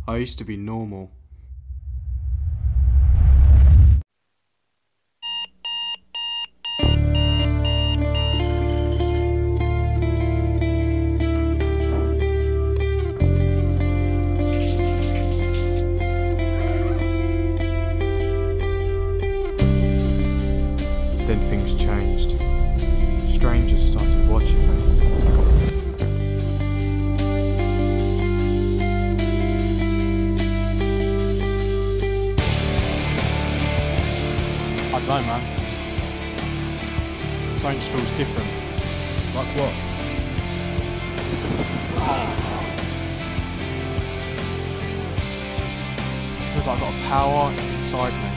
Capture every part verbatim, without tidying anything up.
I used to be normal. Then things changed. Strangers started watching me. I don't know, man. Something just feels different. Like what? Feels like I've got a power inside me.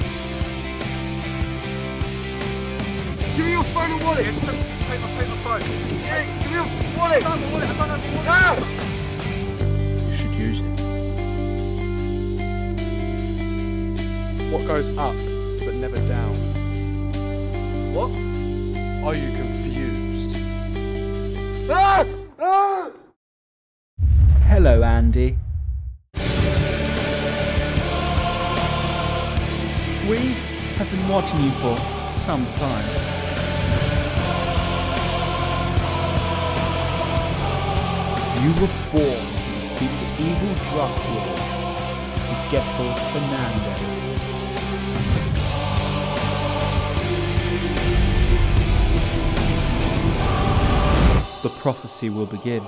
Give me your phone and wallet! Yeah, just, just take my, take my phone. Yeah, give me your wallet! I don't have a wallet, I don't have a wallet. Ah! You should use it. What goes up but never down? What? Are you confused? Ah! Ah! Hello, Andy. We have been watching you for some time. You were born to defeat the evil drug lord, forgetful Fernando. The prophecy will begin.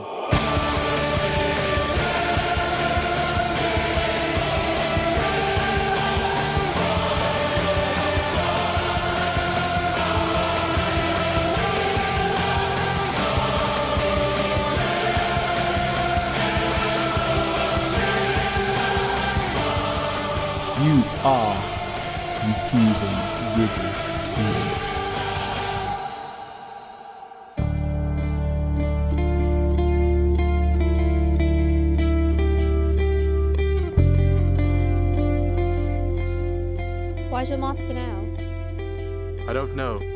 You are confusing Riddle two. Why's your mask now? I don't know.